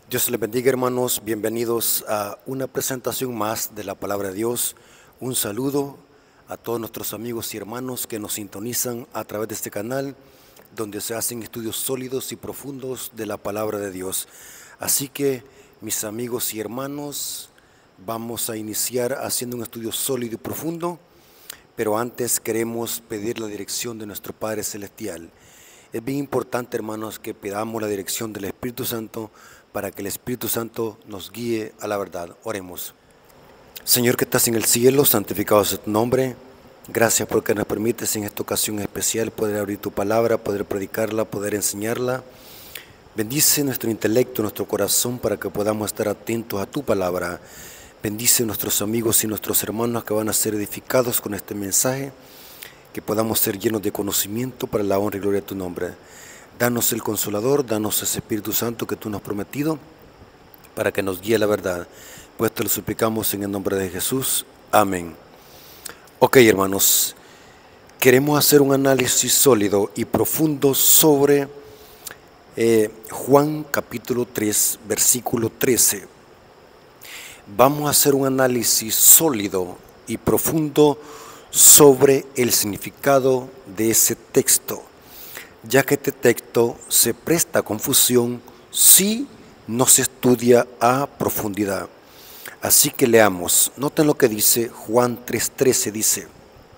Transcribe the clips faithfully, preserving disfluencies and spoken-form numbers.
Dios les bendiga, hermanos. Bienvenidos a una presentación más de la palabra de Dios. Un saludo a todos nuestros amigos y hermanos que nos sintonizan a través de este canal, donde se hacen estudios sólidos y profundos de la palabra de Dios. Así que, mis amigos y hermanos, vamos a iniciar haciendo un estudio sólido y profundo, pero antes queremos pedir la dirección de nuestro Padre Celestial. Es bien importante, hermanos, que pidamos la dirección del Espíritu Santo para que el Espíritu Santo nos guíe a la verdad. Oremos. Señor que estás en el cielo, santificado sea tu nombre. Gracias porque nos permites en esta ocasión especial poder abrir tu palabra, poder predicarla, poder enseñarla. Bendice nuestro intelecto, nuestro corazón, para que podamos estar atentos a tu palabra. Bendice a nuestros amigos y nuestros hermanos que van a ser edificados con este mensaje, que podamos ser llenos de conocimiento para la honra y gloria de tu nombre. Danos el Consolador, danos ese Espíritu Santo que tú nos has prometido, para que nos guíe la verdad. Pues te lo suplicamos en el nombre de Jesús. Amén. Ok, hermanos, queremos hacer un análisis sólido y profundo sobre eh, Juan capítulo tres, versículo trece. Vamos a hacer un análisis sólido y profundo sobre el significado de ese texto, ya que este texto se presta a confusión si no se estudia a profundidad. Así que leamos. Noten lo que dice Juan tres trece, dice: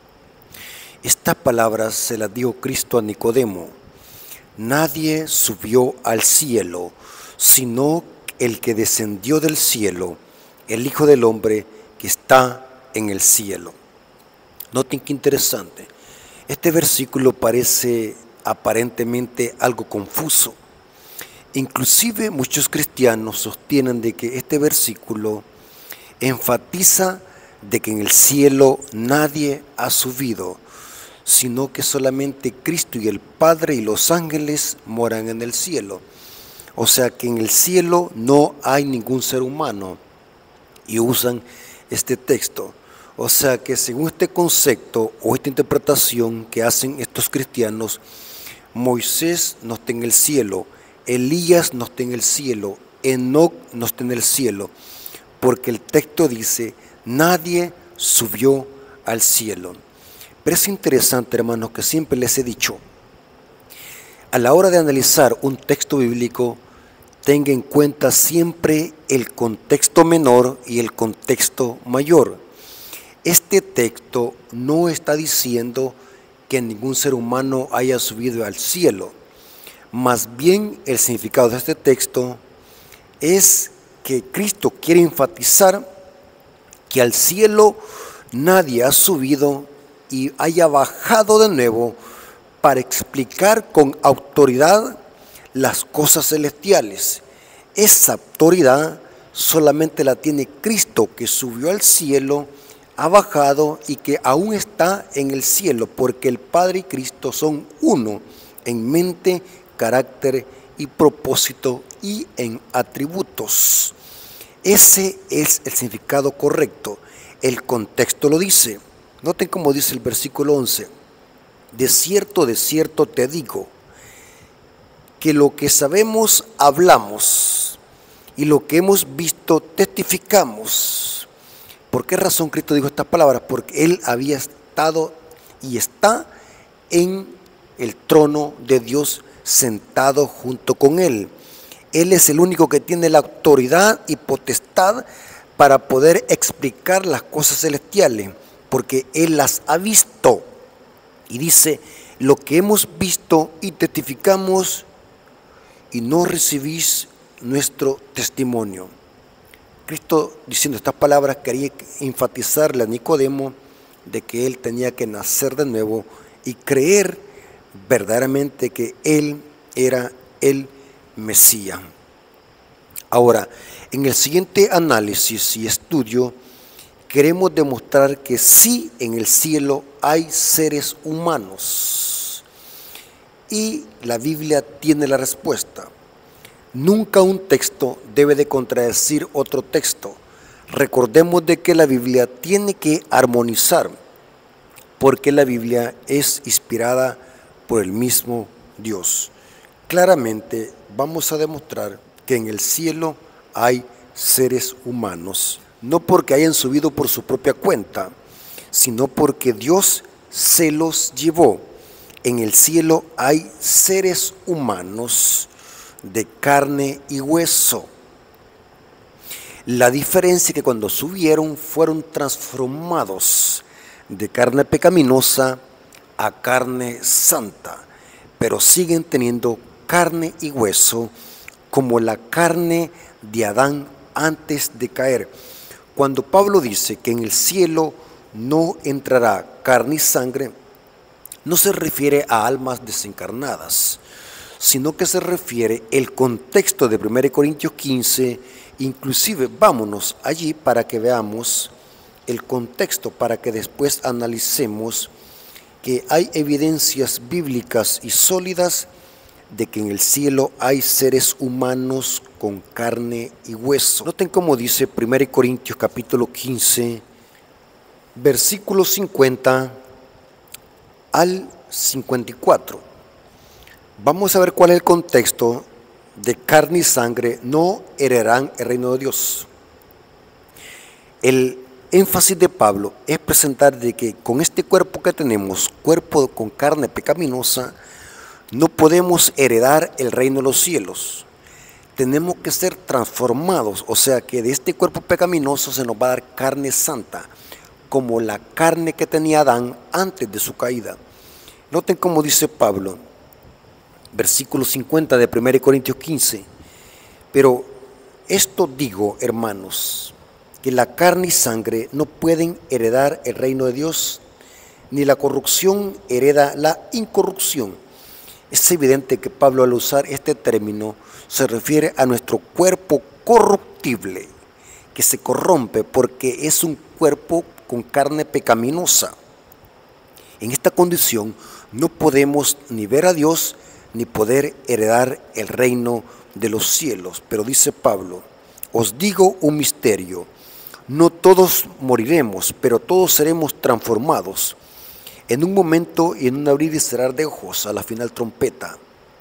estas palabras se las dio Cristo a Nicodemo. Nadie subió al cielo, sino el que descendió del cielo, el Hijo del Hombre que está en el cielo. Noten qué interesante. Este versículo parece aparentemente algo confuso. Inclusive muchos cristianos sostienen de que este versículo enfatiza de que en el cielo nadie ha subido, sino que solamente Cristo y el Padre y los ángeles moran en el cielo. O sea que en el cielo no hay ningún ser humano, y usan este texto. O sea que según este concepto o esta interpretación que hacen estos cristianos, Moisés no está en el cielo, Elías no está en el cielo, Enoc no está en el cielo, porque el texto dice, nadie subió al cielo. Pero es interesante, hermanos, que siempre les he dicho, a la hora de analizar un texto bíblico, tenga en cuenta siempre el contexto menor y el contexto mayor. Este texto no está diciendo que ningún ser humano haya subido al cielo. Más bien el significado de este texto es que Cristo quiere enfatizar que al cielo nadie ha subido y haya bajado de nuevo para explicar con autoridad las cosas celestiales. Esa autoridad solamente la tiene Cristo, que subió al cielo, ha bajado y que aún está en el cielo, porque el Padre y Cristo son uno en mente, carácter y propósito y en atributos. Ese es el significado correcto. El contexto lo dice. Noten cómo dice el versículo once. De cierto, de cierto te digo, que lo que sabemos hablamos y lo que hemos visto testificamos. ¿Por qué razón Cristo dijo estas palabras? Porque Él había estado y está en el trono de Dios sentado junto con Él. Él es el único que tiene la autoridad y potestad para poder explicar las cosas celestiales, porque Él las ha visto. Y dice, lo que hemos visto y testificamos, y no recibís nuestro testimonio. Cristo, diciendo estas palabras, quería enfatizarle a Nicodemo de que él tenía que nacer de nuevo y creer verdaderamente que él era el Mesías. Ahora, en el siguiente análisis y estudio, queremos demostrar que sí, en el cielo hay seres humanos. Y la Biblia tiene la respuesta. Nunca un texto debe de contradecir otro texto. Recordemos de que la Biblia tiene que armonizar, porque la Biblia es inspirada por el mismo Dios. Claramente vamos a demostrar que en el cielo hay seres humanos, no porque hayan subido por su propia cuenta, sino porque Dios se los llevó. En el cielo hay seres humanos de carne y hueso. La diferencia es que cuando subieron fueron transformados de carne pecaminosa a carne santa, pero siguen teniendo carne y hueso como la carne de Adán antes de caer. Cuando Pablo dice que en el cielo no entrará carne y sangre, no se refiere a almas desencarnadas, sino que se refiere el contexto de primera Corintios quince. Inclusive vámonos allí para que veamos el contexto, para que después analicemos que hay evidencias bíblicas y sólidas de que en el cielo hay seres humanos con carne y hueso. Noten cómo dice primera Corintios capítulo quince, versículo cincuenta al cincuenta y cuatro. Vamos a ver cuál es el contexto de carne y sangre no heredarán el reino de Dios. El énfasis de Pablo es presentar de que con este cuerpo que tenemos, cuerpo con carne pecaminosa, no podemos heredar el reino de los cielos. Tenemos que ser transformados, o sea que de este cuerpo pecaminoso se nos va a dar carne santa, como la carne que tenía Adán antes de su caída. Noten cómo dice Pablo, versículo cincuenta de primera Corintios quince. Pero esto digo, hermanos, que la carne y sangre no pueden heredar el reino de Dios, ni la corrupción hereda la incorrupción. Es evidente que Pablo, al usar este término, se refiere a nuestro cuerpo corruptible, que se corrompe porque es un cuerpo con carne pecaminosa. En esta condición no podemos ni ver a Dios ni poder heredar el reino de los cielos. Pero dice Pablo, os digo un misterio, no todos moriremos, pero todos seremos transformados en un momento y en un abrir y cerrar de ojos, a la final trompeta.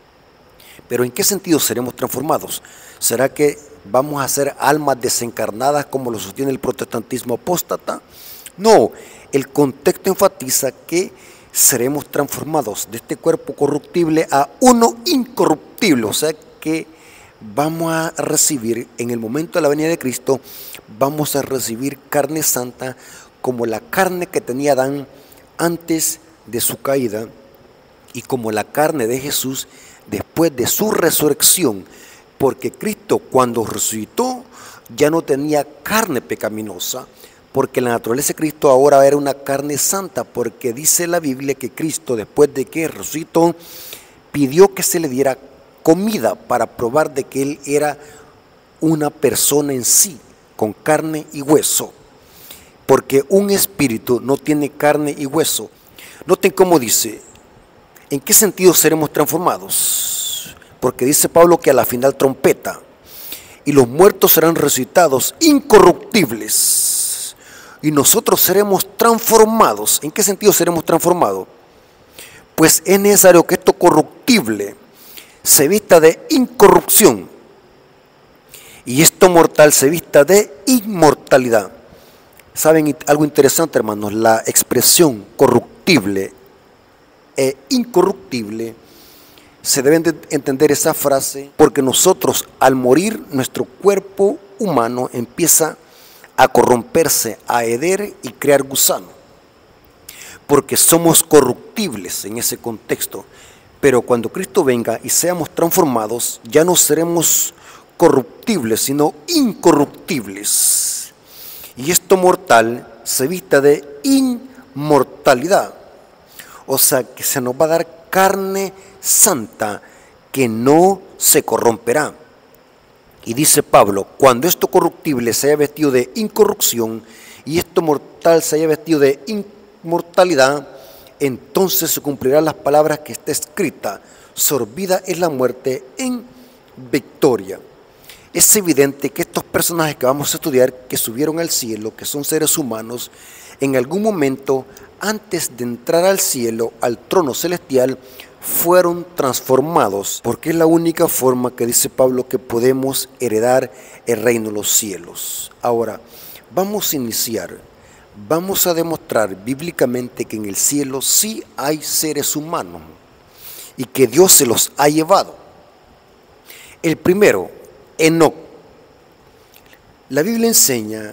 Pero ¿en qué sentido seremos transformados? ¿Será que vamos a ser almas desencarnadas como lo sostiene el protestantismo apóstata? No, el contexto enfatiza que seremos transformados de este cuerpo corruptible a uno incorruptible, o sea que vamos a recibir, en el momento de la venida de Cristo, vamos a recibir carne santa como la carne que tenía Adán antes de su caída y como la carne de Jesús después de su resurrección, porque Cristo cuando resucitó ya no tenía carne pecaminosa, porque la naturaleza de Cristo ahora era una carne santa, porque dice la Biblia que Cristo, después de que resucitó, pidió que se le diera comida para probar de que Él era una persona en sí, con carne y hueso, porque un espíritu no tiene carne y hueso. Noten cómo dice, ¿en qué sentido seremos transformados? Porque dice Pablo que a la final trompeta, y los muertos serán resucitados incorruptibles, y nosotros seremos transformados. ¿En qué sentido seremos transformados? Pues es necesario que esto corruptible se vista de incorrupción, y esto mortal se vista de inmortalidad. ¿Saben algo interesante, hermanos? La expresión corruptible e incorruptible, se deben de entender esa frase porque nosotros al morir nuestro cuerpo humano empieza a corromperse, a heder y crear gusano, porque somos corruptibles en ese contexto. Pero cuando Cristo venga y seamos transformados, ya no seremos corruptibles, sino incorruptibles. Y esto mortal se vista de inmortalidad. O sea que se nos va a dar carne santa que no se corromperá. Y dice Pablo, cuando esto corruptible se haya vestido de incorrupción y esto mortal se haya vestido de inmortalidad, entonces se cumplirán las palabras que está escrita: sorbida es la muerte en victoria. Es evidente que estos personajes que vamos a estudiar, que subieron al cielo, que son seres humanos, en algún momento, antes de entrar al cielo, al trono celestial, fueron transformados, porque es la única forma que dice Pablo que podemos heredar el reino de los cielos. Ahora, vamos a iniciar, vamos a demostrar bíblicamente que en el cielo sí hay seres humanos y que Dios se los ha llevado. El primero, Enoc. La Biblia enseña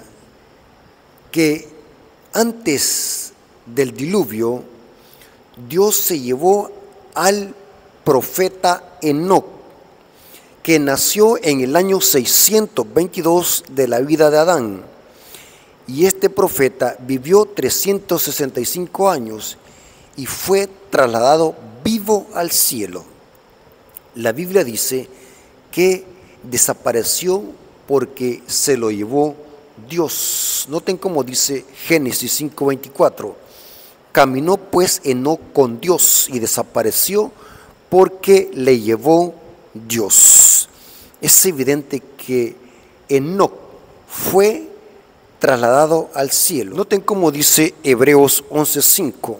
que antes del diluvio, Dios se llevó al profeta Enoc, que nació en el año seiscientos veintidós de la vida de Adán. Y este profeta vivió trescientos sesenta y cinco años y fue trasladado vivo al cielo. La Biblia dice que desapareció porque se lo llevó Dios. Noten cómo dice Génesis cinco veinticuatro. Caminó pues Enoc con Dios y desapareció porque le llevó Dios. Es evidente que Enoc fue trasladado al cielo. Noten cómo dice Hebreos once cinco.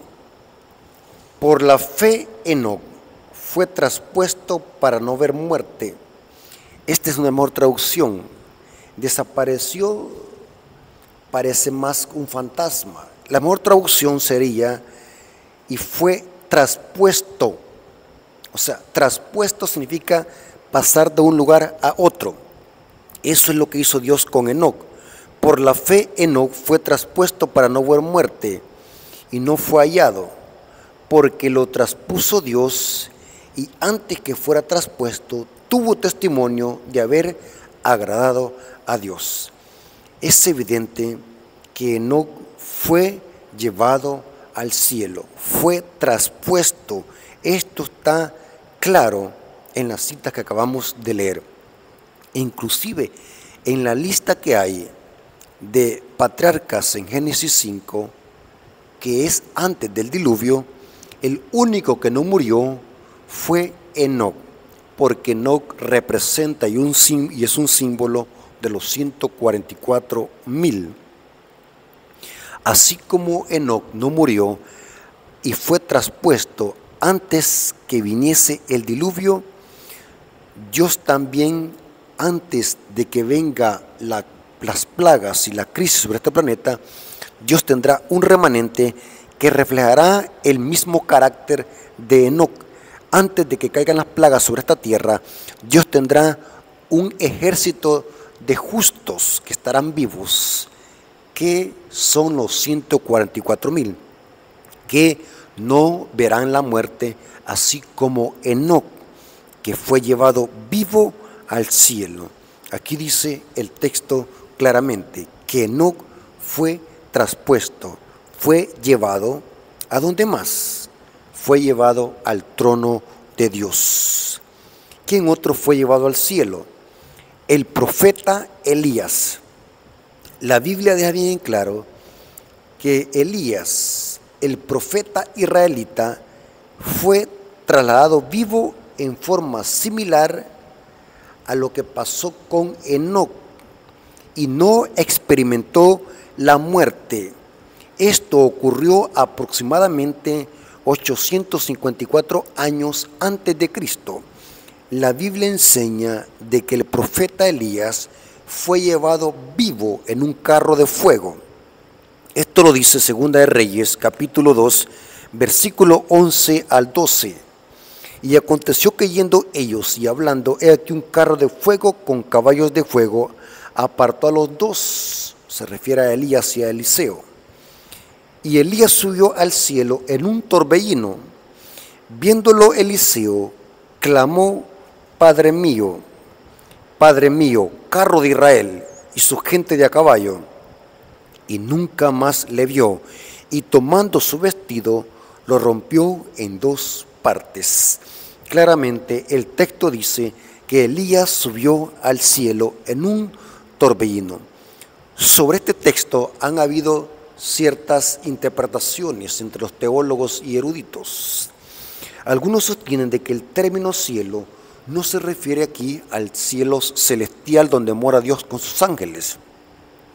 Por la fe Enoc fue traspuesto para no ver muerte. Esta es una mejor traducción. Desapareció, parece más un fantasma. La mejor traducción sería, y fue traspuesto. O sea, traspuesto significa pasar de un lugar a otro. Eso es lo que hizo Dios con Enoc. Por la fe Enoc fue traspuesto para no ver muerte, y no fue hallado, porque lo traspuso Dios, y antes que fuera traspuesto, tuvo testimonio de haber agradado a Dios. Es evidente que Enoc fue llevado al cielo, fue traspuesto. Esto está claro en las citas que acabamos de leer. Inclusive en la lista que hay de patriarcas en Génesis cinco, que es antes del diluvio, el único que no murió fue Enoc, porque Enoc representa y, un, y es un símbolo de los ciento cuarenta y cuatro mil. Así como Enoc no murió y fue traspuesto antes que viniese el diluvio, Dios también, antes de que venga la, las plagas y la crisis sobre este planeta, Dios tendrá un remanente que reflejará el mismo carácter de Enoc. Antes de que caigan las plagas sobre esta tierra, Dios tendrá un ejército de justos que estarán vivos, que son los ciento cuarenta y cuatro mil, que no verán la muerte, así como Enoc, que fue llevado vivo al cielo. Aquí dice el texto claramente que Enoc fue traspuesto, fue llevado, ¿a dónde más? Fue llevado al trono de Dios. ¿Quién otro fue llevado al cielo? El profeta Elías. La Biblia deja bien claro que Elías, el profeta israelita, fue trasladado vivo en forma similar a lo que pasó con Enoc, y no experimentó la muerte. Esto ocurrió aproximadamente ochocientos cincuenta y cuatro años antes de Cristo. La Biblia enseña de que el profeta Elías fue llevado vivo en un carro de fuego. Esto lo dice Segunda de Reyes, capítulo dos, versículo once al doce. Y aconteció que yendo ellos y hablando, he aquí un carro de fuego con caballos de fuego apartó a los dos. Se refiere a Elías y a Eliseo. Y Elías subió al cielo en un torbellino. Viéndolo Eliseo, clamó: Padre mío, Padre mío, carro de Israel y su gente de a caballo. Y nunca más le vio, y tomando su vestido, lo rompió en dos partes. Claramente el texto dice que Elías subió al cielo en un torbellino. Sobre este texto han habido ciertas interpretaciones entre los teólogos y eruditos. Algunos sostienen de que el término cielo no se refiere aquí al cielo celestial donde mora Dios con sus ángeles.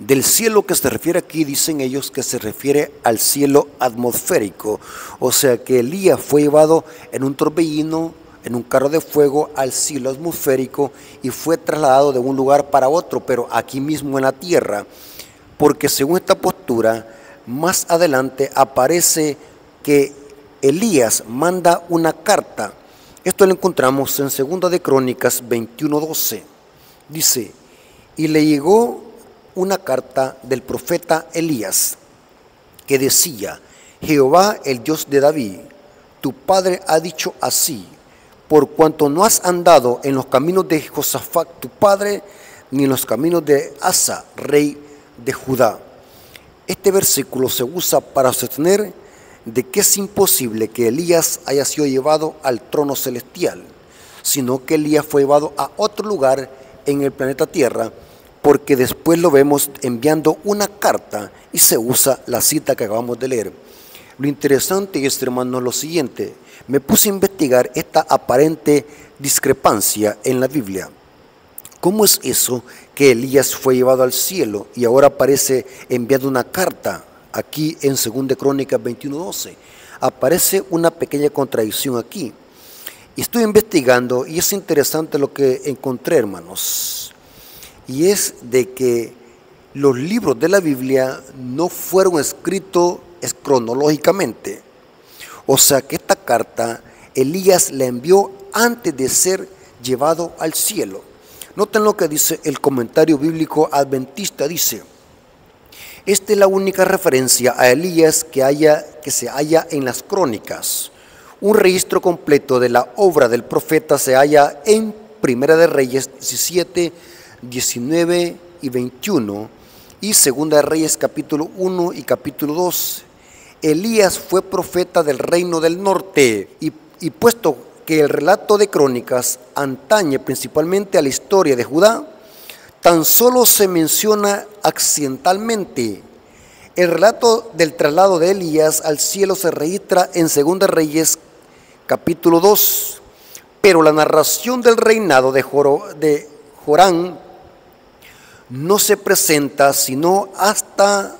Del cielo que se refiere aquí, dicen ellos que se refiere al cielo atmosférico, o sea que Elías fue llevado en un torbellino, en un carro de fuego al cielo atmosférico y fue trasladado de un lugar para otro, pero aquí mismo en la tierra, porque según esta postura, más adelante aparece que Elías manda una carta. Esto lo encontramos en Segunda de Crónicas veintiuno doce. Dice, y le llegó una carta del profeta Elías que decía, Jehová el Dios de David, tu padre ha dicho así, por cuanto no has andado en los caminos de Josafat tu padre, ni en los caminos de Asa, rey de Judá. Este versículo se usa para sostener de que es imposible que Elías haya sido llevado al trono celestial, sino que Elías fue llevado a otro lugar en el planeta Tierra, porque después lo vemos enviando una carta y se usa la cita que acabamos de leer. Lo interesante es, hermano, lo siguiente. Me puse a investigar esta aparente discrepancia en la Biblia. ¿Cómo es eso que Elías fue llevado al cielo y ahora aparece enviando una carta aquí en Segunda Crónicas veintiuno doce? Aparece una pequeña contradicción aquí. Y estoy investigando y es interesante lo que encontré, hermanos. Y es de que los libros de la Biblia no fueron escritos cronológicamente. O sea que esta carta Elías la envió antes de ser llevado al cielo. Noten lo que dice el comentario bíblico adventista, dice, esta es la única referencia a Elías que, haya, que se halla en las crónicas. Un registro completo de la obra del profeta se halla en Primera de Reyes diecisiete, diecinueve y veintiuno y Segunda de Reyes capítulo uno y capítulo dos. Elías fue profeta del reino del norte y, y puesto que el relato de Crónicas antañe principalmente a la historia de Judá, tan solo se menciona accidentalmente. El relato del traslado de Elías al cielo se registra en Segunda de Reyes capítulo dos, pero la narración del reinado de, Joro, de Jorán no se presenta sino hasta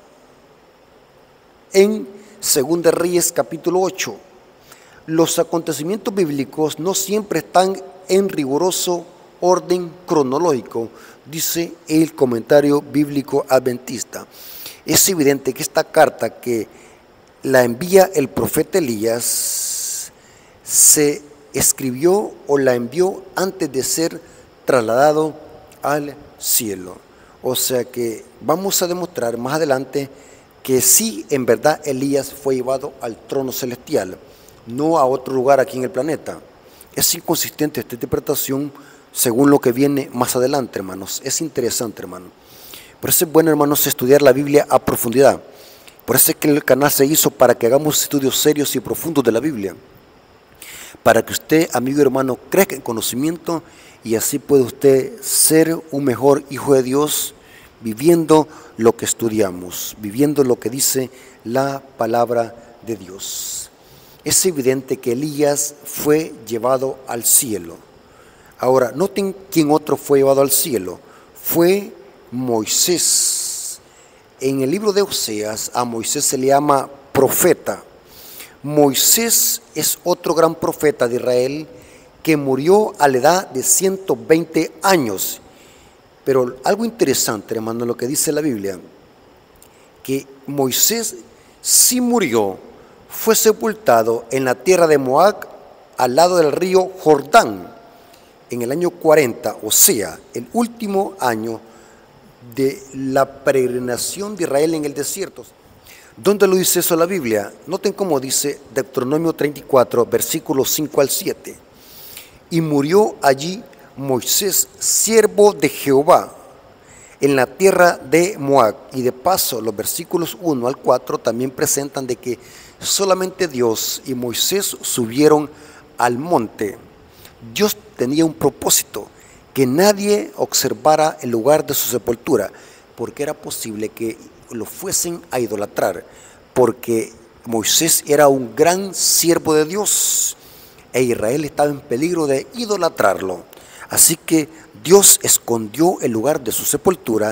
en Segunda de Reyes capítulo ocho. Los acontecimientos bíblicos no siempre están en riguroso orden cronológico, dice el comentario bíblico adventista. Es evidente que esta carta que la envía el profeta Elías se escribió o la envió antes de ser trasladado al cielo. O sea que vamos a demostrar más adelante que sí, en verdad, Elías fue llevado al trono celestial, no a otro lugar aquí en el planeta. Es inconsistente esta interpretación según lo que viene más adelante, hermanos. Es interesante, hermano. Por eso es bueno, hermanos, estudiar la Biblia a profundidad. Por eso es que el canal se hizo para que hagamos estudios serios y profundos de la Biblia. Para que usted, amigo y hermano, crezca en conocimiento y así puede usted ser un mejor hijo de Dios, viviendo lo que estudiamos, viviendo lo que dice la palabra de Dios. Es evidente que Elías fue llevado al cielo. Ahora, noten quién otro fue llevado al cielo. Fue Moisés. En el libro de Oseas a Moisés se le llama profeta. Moisés es otro gran profeta de Israel que murió a la edad de ciento veinte años. Pero algo interesante, hermano, lo que dice la Biblia, que Moisés sí murió, fue sepultado en la tierra de Moab, al lado del río Jordán, en el año cuarenta, o sea, el último año de la peregrinación de Israel en el desierto. ¿Dónde lo dice eso la Biblia? Noten cómo dice Deuteronomio treinta y cuatro, versículos cinco al siete. Y murió allí Moisés, siervo de Jehová, en la tierra de Moab. Y de paso, los versículos uno al cuatro también presentan de que solamente Dios y Moisés subieron al monte. Dios tenía un propósito, que nadie observara el lugar de su sepultura, porque era posible que lo fuesen a idolatrar, porque Moisés era un gran siervo de Dios e Israel estaba en peligro de idolatrarlo. Así que Dios escondió el lugar de su sepultura,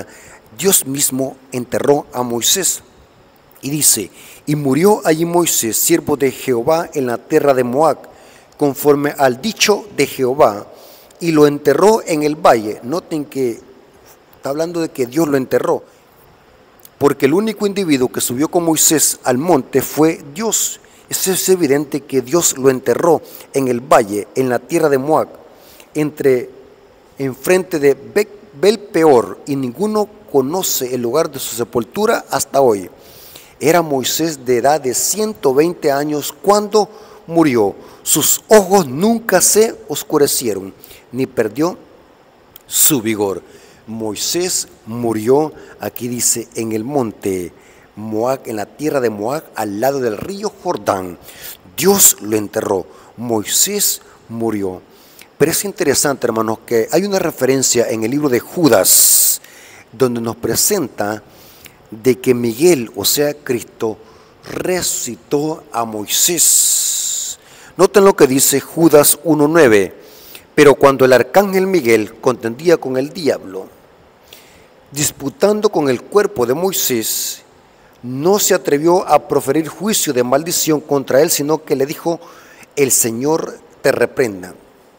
Dios mismo enterró a Moisés. Y dice, y murió allí Moisés, siervo de Jehová, en la tierra de Moab, conforme al dicho de Jehová, y lo enterró en el valle. Noten que está hablando de que Dios lo enterró, porque el único individuo que subió con Moisés al monte fue Dios. Eso es evidente que Dios lo enterró en el valle, en la tierra de Moab, entre, enfrente de Belpeor, y ninguno conoce el lugar de su sepultura hasta hoy. Era Moisés de edad de ciento veinte años cuando murió. Sus ojos nunca se oscurecieron, ni perdió su vigor. Moisés murió, aquí dice, en el monte Moab, en la tierra de Moab, al lado del río Jordán. Dios lo enterró. Moisés murió. Pero es interesante, hermanos, que hay una referencia en el libro de Judas, donde nos presenta de que Miguel, o sea Cristo, resucitó a Moisés. Noten lo que dice Judas uno nueve. Pero cuando el arcángel Miguel contendía con el diablo, disputando con el cuerpo de Moisés, no se atrevió a proferir juicio de maldición contra él, sino que le dijo, el Señor te reprenda.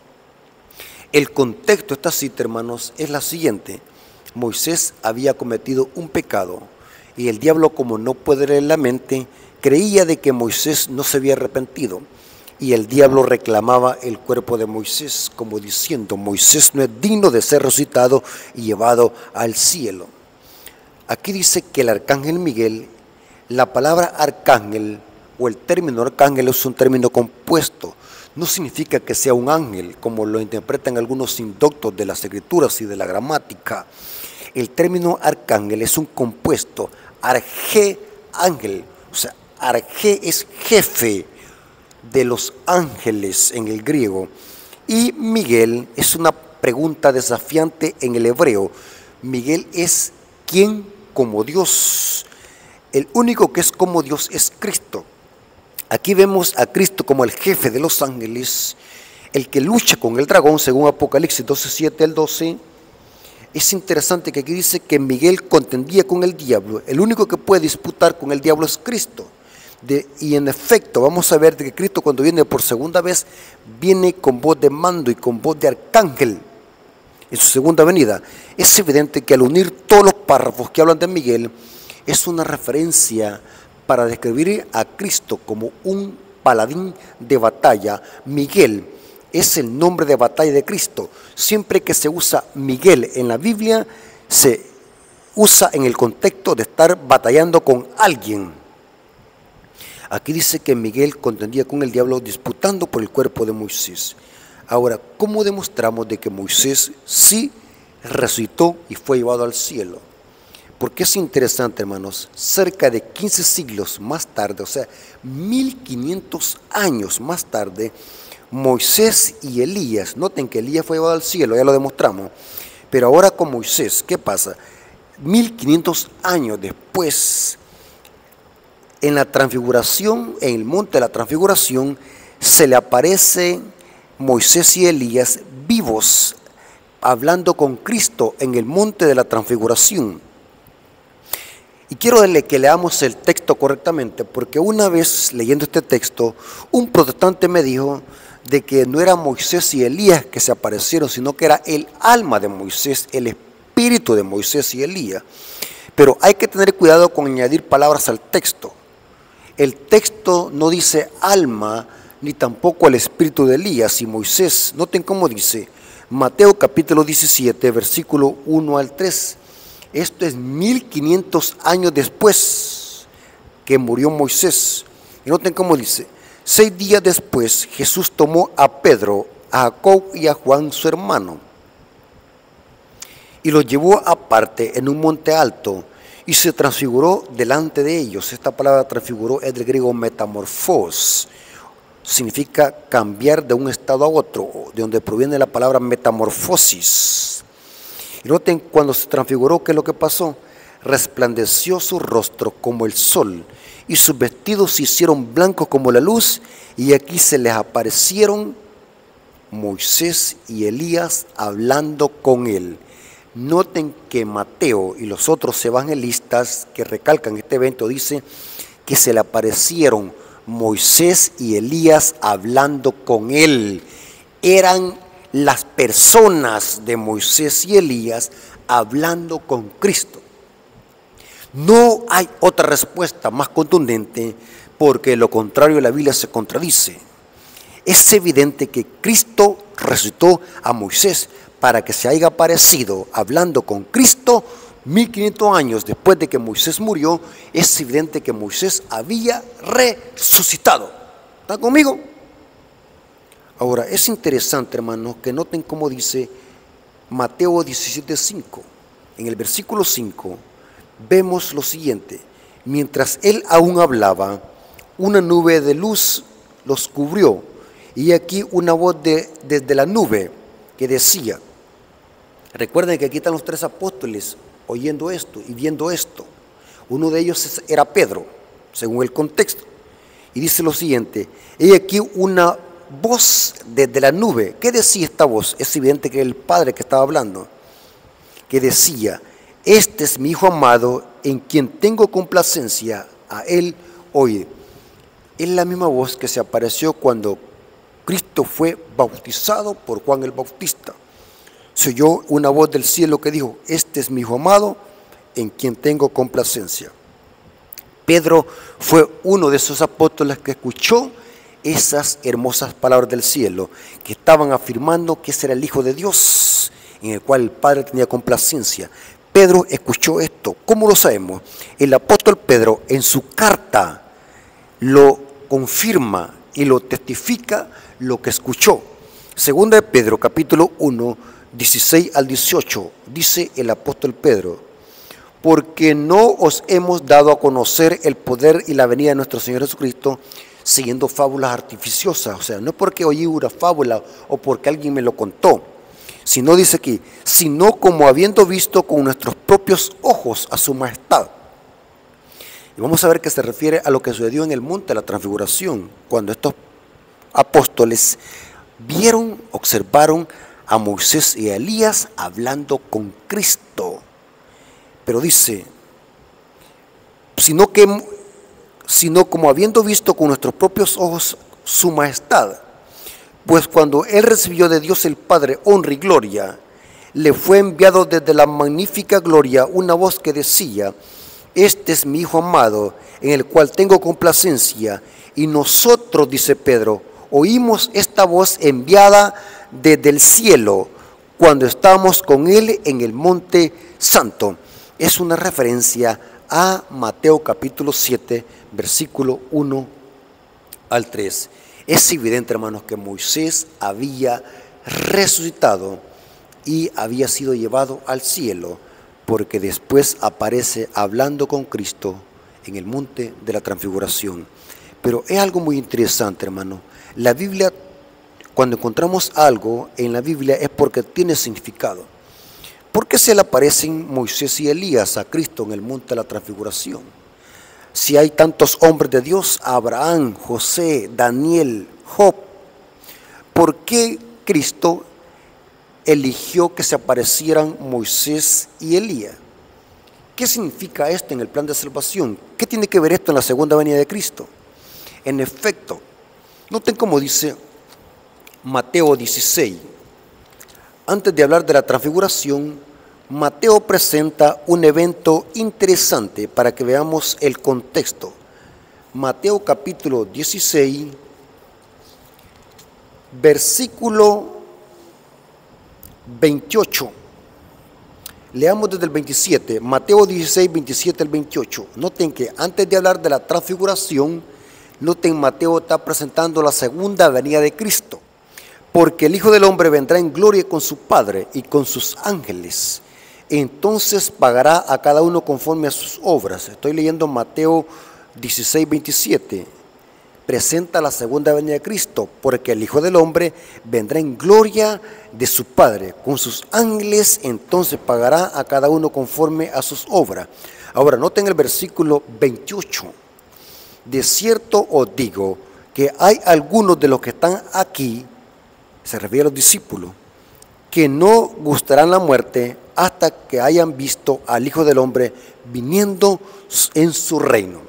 El contexto de esta cita, hermanos, es la siguiente. Moisés había cometido un pecado y el diablo, como no puede leer la mente, creía de que Moisés no se había arrepentido, y el diablo reclamaba el cuerpo de Moisés, como diciendo, Moisés no es digno de ser resucitado y llevado al cielo. Aquí dice que el arcángel Miguel, la palabra arcángel o el término arcángel es un término compuesto. No significa que sea un ángel, como lo interpretan algunos indoctos de las escrituras y de la gramática. El término arcángel es un compuesto, arge ángel, o sea, arge es jefe de los ángeles en el griego, y Miguel es una pregunta desafiante en el hebreo. Miguel es ¿quién como Dios? El único que es como Dios es Cristo. Aquí vemos a Cristo como el jefe de los ángeles, el que lucha con el dragón, según Apocalipsis doce, siete al doce. Es interesante que aquí dice que Miguel contendía con el diablo. El único que puede disputar con el diablo es Cristo. De, y en efecto, vamos a ver que Cristo, cuando viene por segunda vez, viene con voz de mando y con voz de arcángel en su segunda venida. Es evidente que al unir todos los párrafos que hablan de Miguel, es una referencia para describir a Cristo como un paladín de batalla. Miguel es el nombre de batalla de Cristo. Siempre que se usa Miguel en la Biblia, se usa en el contexto de estar batallando con alguien. Aquí dice que Miguel contendía con el diablo disputando por el cuerpo de Moisés. Ahora, ¿cómo demostramos de que Moisés sí resucitó y fue llevado al cielo? Porque es interesante, hermanos, cerca de quince siglos más tarde, o sea, mil quinientos años más tarde, Moisés y Elías, noten que Elías fue llevado al cielo, ya lo demostramos, pero ahora con Moisés, ¿qué pasa? mil quinientos años después, en la transfiguración, en el monte de la transfiguración, se le aparece Moisés y Elías vivos, hablando con Cristo en el monte de la transfiguración. Y quiero que leamos el texto correctamente, porque una vez leyendo este texto, un protestante me dijo de que no era Moisés y Elías que se aparecieron, sino que era el alma de Moisés, el espíritu de Moisés y Elías. Pero hay que tener cuidado con añadir palabras al texto. El texto no dice alma, ni tampoco el espíritu de Elías y Moisés. Noten cómo dice, Mateo capítulo diecisiete, versículo uno al tres. Esto es mil quinientos años después que murió Moisés. Y noten cómo dice, seis días después Jesús tomó a Pedro, a Jacob y a Juan su hermano, y los llevó aparte en un monte alto, y se transfiguró delante de ellos. Esta palabra transfiguró es del griego metamorfos, significa cambiar de un estado a otro, de donde proviene la palabra metamorfosis. Y noten, cuando se transfiguró, ¿qué es lo que pasó? Resplandeció su rostro como el sol, y sus vestidos se hicieron blancos como la luz, y aquí se les aparecieron Moisés y Elías hablando con él. Noten que Mateo y los otros evangelistas que recalcan este evento dicen que se le aparecieron Moisés y Elías hablando con él. Eran las personas de Moisés y Elías hablando con Cristo. No hay otra respuesta más contundente, porque lo contrario la Biblia se contradice. Es evidente que Cristo resucitó a Moisés para que se haya aparecido hablando con Cristo mil quinientos años después de que Moisés murió. Es evidente que Moisés había resucitado. ¿Están conmigo? Ahora, es interesante, hermanos, que noten cómo dice Mateo diecisiete cinco. En el versículo cinco vemos lo siguiente: mientras él aún hablaba, una nube de luz los cubrió, y aquí una voz de, desde la nube que decía, recuerden que aquí están los tres apóstoles oyendo esto y viendo esto. Uno de ellos era Pedro, según el contexto, y dice lo siguiente: y aquí una voz desde la nube. ¿Qué decía esta voz? Es evidente que era el Padre que estaba hablando, que decía: este es mi Hijo amado, en quien tengo complacencia, a él oye. Es la misma voz que se apareció cuando Cristo fue bautizado por Juan el Bautista. Se oyó una voz del cielo que dijo: este es mi Hijo amado, en quien tengo complacencia. Pedro fue uno de esos apóstoles que escuchó esas hermosas palabras del cielo, que estaban afirmando que ese era el Hijo de Dios, en el cual el Padre tenía complacencia. Pedro escuchó esto. ¿Cómo lo sabemos? El apóstol Pedro en su carta lo confirma y lo testifica lo que escuchó. Segunda de Pedro, capítulo uno, dieciséis al dieciocho, dice el apóstol Pedro: porque no os hemos dado a conocer el poder y la venida de nuestro Señor Jesucristo siguiendo fábulas artificiosas. O sea, no porque oí una fábula o porque alguien me lo contó, sino dice aquí, sino como habiendo visto con nuestros propios ojos a su majestad. Y vamos a ver que se refiere a lo que sucedió en el monte de la transfiguración, cuando estos apóstoles vieron, observaron a Moisés y a Elías hablando con Cristo. Pero dice, sino que sino como habiendo visto con nuestros propios ojos su majestad, pues cuando él recibió de Dios el Padre honra y gloria, le fue enviado desde la magnífica gloria una voz que decía: este es mi Hijo amado, en el cual tengo complacencia. Y nosotros, dice Pedro, oímos esta voz enviada desde el cielo cuando estábamos con él en el monte santo. Es una referencia a Mateo capítulo siete, versículo uno al tres. Es evidente, hermanos, que Moisés había resucitado y había sido llevado al cielo, porque después aparece hablando con Cristo en el monte de la transfiguración. Pero es algo muy interesante, hermano. La Biblia, cuando encontramos algo en la Biblia, es porque tiene significado. ¿Por qué se le aparecen Moisés y Elías a Cristo en el monte de la transfiguración? Si hay tantos hombres de Dios, Abraham, José, Daniel, Job, ¿por qué Cristo eligió que se aparecieran Moisés y Elías? ¿Qué significa esto en el plan de salvación? ¿Qué tiene que ver esto en la segunda venida de Cristo? En efecto, noten cómo dice Mateo dieciséis. Antes de hablar de la transfiguración, Mateo presenta un evento interesante para que veamos el contexto. Mateo capítulo dieciséis, versículo veintiocho. Leamos desde el veintisiete, Mateo dieciséis, veintisiete al veintiocho. Noten que antes de hablar de la transfiguración, noten, Mateo está presentando la segunda venida de Cristo. Porque el Hijo del Hombre vendrá en gloria con su Padre y con sus ángeles. Entonces pagará a cada uno conforme a sus obras. Estoy leyendo Mateo dieciséis, veintisiete. Presenta la segunda venida de Cristo, porque el Hijo del Hombre vendrá en gloria de su Padre con sus ángeles, entonces pagará a cada uno conforme a sus obras. Ahora, noten el versículo veintiocho. De cierto os digo que hay algunos de los que están aquí, se refiere a los discípulos, que no gustarán la muerte hasta que hayan visto al Hijo del Hombre viniendo en su reino.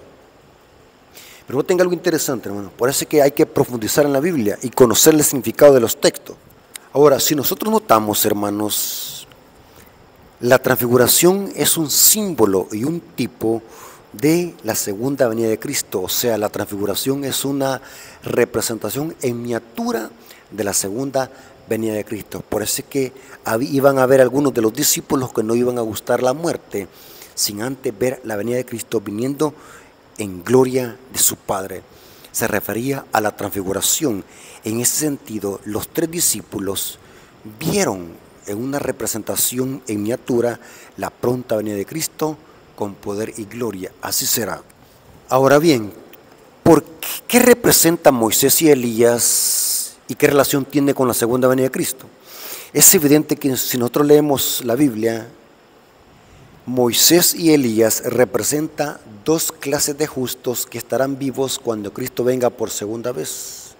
Pero tenga algo interesante, hermano. Parece que hay que profundizar en la Biblia y conocer el significado de los textos. Ahora, si nosotros notamos, hermanos, la transfiguración es un símbolo y un tipo de la segunda venida de Cristo. O sea, la transfiguración es una representación en miniatura de la segunda venida de Cristo. Por eso es que iban a haber algunos de los discípulos que no iban a gustar la muerte sin antes ver la venida de Cristo viniendo en gloria de su Padre. Se refería a la transfiguración. En ese sentido, los tres discípulos vieron en una representación en miniatura la pronta venida de Cristo con poder y gloria. Así será. Ahora bien, ¿por qué, qué representan Moisés y Elías y qué relación tiene con la segunda venida de Cristo? Es evidente que si nosotros leemos la Biblia, Moisés y Elías representan dos clases de justos que estarán vivos cuando Cristo venga por segunda vez.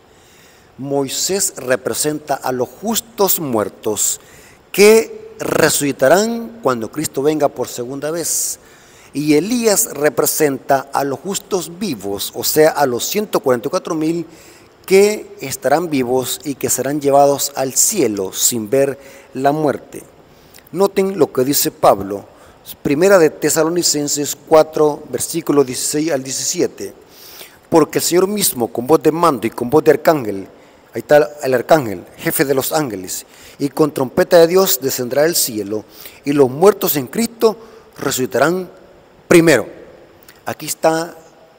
Moisés representa a los justos muertos que resucitarán cuando Cristo venga por segunda vez. Y Elías representa a los justos vivos, o sea, a los ciento cuarenta y cuatro mil que estarán vivos y que serán llevados al cielo sin ver la muerte. Noten lo que dice Pablo. Primera de Tesalonicenses cuatro, versículos dieciséis al diecisiete. Porque el Señor mismo, con voz de mando y con voz de arcángel, ahí está el arcángel, jefe de los ángeles, y con trompeta de Dios descenderá del cielo, y los muertos en Cristo resucitarán primero. Aquí está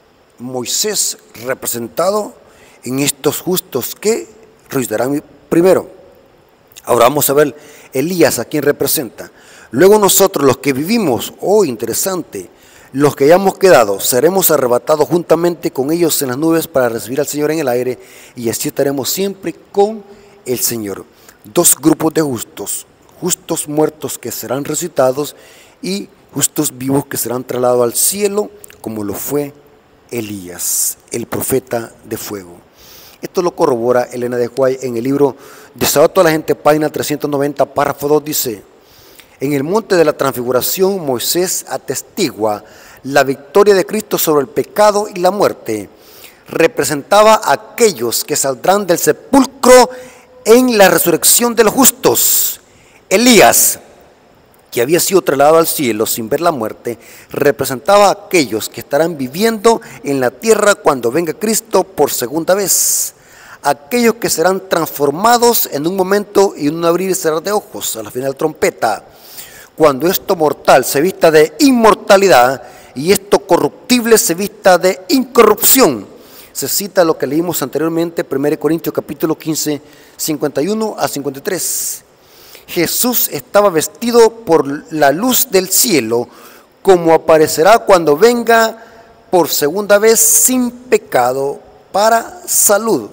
Moisés representado en estos justos que resucitarán primero. Ahora vamos a ver Elías a quién representa. Luego nosotros los que vivimos, oh interesante, los que hayamos quedado, seremos arrebatados juntamente con ellos en las nubes para recibir al Señor en el aire, y así estaremos siempre con el Señor. Dos grupos de justos, justos muertos que serán resucitados y justos vivos que serán trasladados al cielo, como lo fue Elías, el profeta de fuego. Esto lo corrobora Elena de White en el libro Desahogo a toda la gente, página trescientos noventa, párrafo dos, dice: en el monte de la transfiguración, Moisés atestigua la victoria de Cristo sobre el pecado y la muerte. Representaba a aquellos que saldrán del sepulcro en la resurrección de los justos. Elías, que había sido trasladado al cielo sin ver la muerte, representaba a aquellos que estarán viviendo en la tierra cuando venga Cristo por segunda vez. Aquellos que serán transformados en un momento y en un abrir y cerrar de ojos, a la final trompeta. Cuando esto mortal se vista de inmortalidad y esto corruptible se vista de incorrupción. Se cita lo que leímos anteriormente, primera Corintios capítulo quince, cincuenta y uno a cincuenta y tres. Jesús estaba vestido por la luz del cielo, como aparecerá cuando venga por segunda vez sin pecado para salud.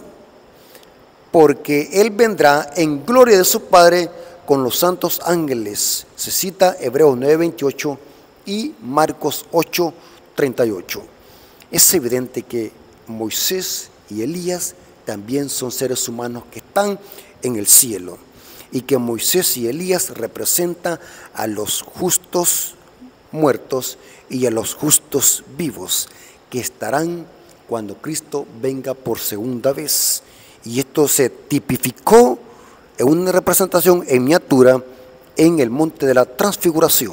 Porque Él vendrá en gloria de su Padre con los santos ángeles. Se cita Hebreos nueve, veintiocho y Marcos ocho, treinta y ocho. Es evidente que Moisés y Elías también son seres humanos que están en el cielo, y que Moisés y Elías representan a los justos muertos y a los justos vivos, que estarán cuando Cristo venga por segunda vez. Y esto se tipificó en una representación en miniatura en el monte de la transfiguración.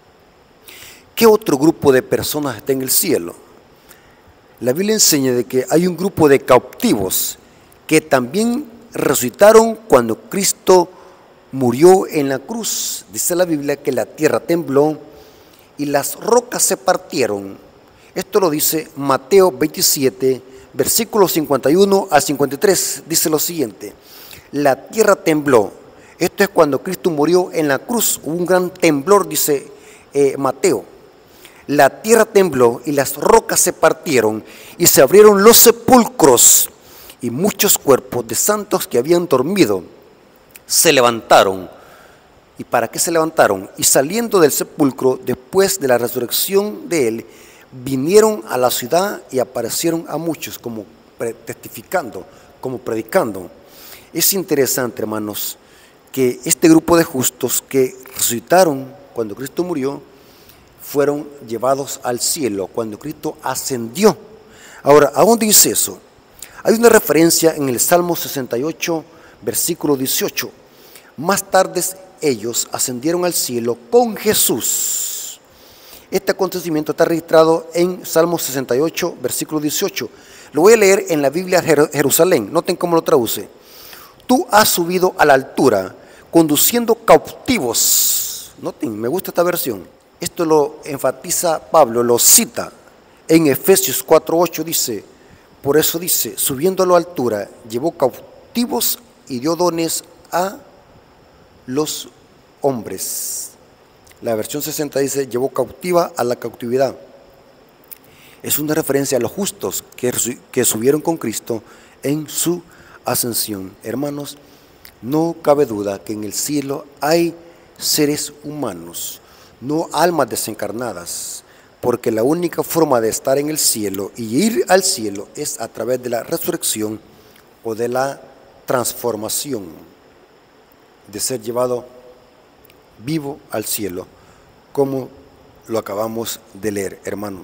¿Qué otro grupo de personas está en el cielo? La Biblia enseña de que hay un grupo de cautivos que también resucitaron cuando Cristo murió en la cruz. Dice la Biblia que la tierra tembló y las rocas se partieron. Esto lo dice Mateo veintisiete, versículos cincuenta y uno a cincuenta y tres. Dice lo siguiente: la tierra tembló. Esto es cuando Cristo murió en la cruz. Hubo un gran temblor, dice eh, Mateo. La tierra tembló y las rocas se partieron y se abrieron los sepulcros, y muchos cuerpos de santos que habían dormido se levantaron. ¿Y para qué se levantaron? Y saliendo del sepulcro después de la resurrección de él, vinieron a la ciudad y aparecieron a muchos, como testificando, como predicando. Es interesante, hermanos, que este grupo de justos que resucitaron cuando Cristo murió, fueron llevados al cielo cuando Cristo ascendió. Ahora, ¿a dónde dice eso? Hay una referencia en el Salmo sesenta y ocho, versículo dieciocho. Más tarde ellos ascendieron al cielo con Jesús. Este acontecimiento está registrado en Salmo sesenta y ocho, versículo dieciocho. Lo voy a leer en la Biblia de Jerusalén. Noten cómo lo traduce. Tú has subido a la altura, conduciendo cautivos. Noten, me gusta esta versión. Esto lo enfatiza Pablo, lo cita en Efesios cuatro ocho, dice, por eso dice, subiendo a la altura, llevó cautivos y dio dones a los hombres. La versión sesenta dice, llevó cautiva a la cautividad. Es una referencia a los justos que, que subieron con Cristo en su ascensión. Hermanos, no cabe duda que en el cielo hay seres humanos, no almas desencarnadas, porque la única forma de estar en el cielo y ir al cielo es a través de la resurrección o de la transformación, de ser llevado vivo al cielo, como lo acabamos de leer, hermano.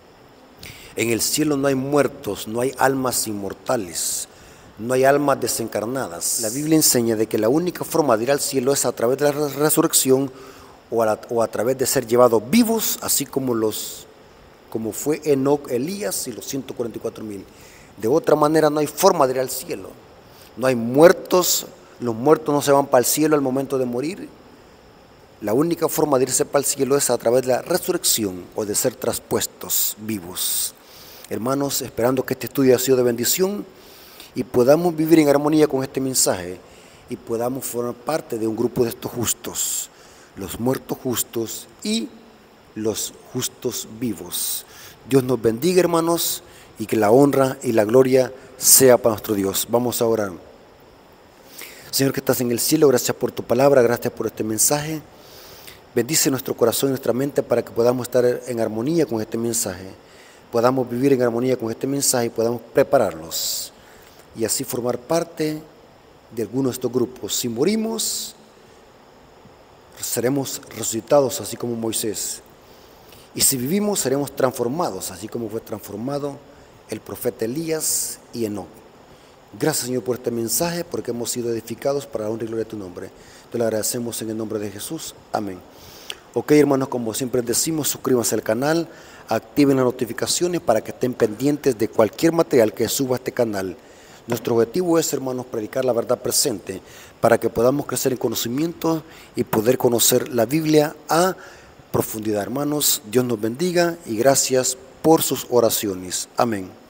En el cielo no hay muertos, no hay almas inmortales, no hay almas desencarnadas. La Biblia enseña de que la única forma de ir al cielo es a través de la resurrección o a, la, o a través de ser llevados vivos, así como, los, como fue Enoc, Elías y los ciento cuarenta y cuatro mil. De otra manera no hay forma de ir al cielo. No hay muertos, los muertos no se van para el cielo al momento de morir. La única forma de irse para el cielo es a través de la resurrección o de ser traspuestos vivos. Hermanos, esperando que este estudio haya sido de bendición y podamos vivir en armonía con este mensaje y podamos formar parte de un grupo de estos justos, los muertos justos y los justos vivos. Dios nos bendiga, hermanos, y que la honra y la gloria sea para nuestro Dios. Vamos a orar. Señor que estás en el cielo, gracias por tu palabra, gracias por este mensaje. Bendice nuestro corazón y nuestra mente para que podamos estar en armonía con este mensaje, podamos vivir en armonía con este mensaje y podamos prepararlos y así formar parte de alguno de estos grupos. Si morimos, seremos resucitados así como Moisés, y si vivimos seremos transformados así como fue transformado el profeta Elías y Enoc. Gracias, Señor, por este mensaje, porque hemos sido edificados para la honra y gloria de tu nombre. Te lo agradecemos en el nombre de Jesús. Amén. Ok, hermanos, como siempre decimos, suscríbanse al canal, activen las notificaciones para que estén pendientes de cualquier material que suba a este canal. Nuestro objetivo es, hermanos, predicar la verdad presente para que podamos crecer en conocimiento y poder conocer la Biblia a profundidad. Hermanos, Dios nos bendiga y gracias por sus oraciones. Amén.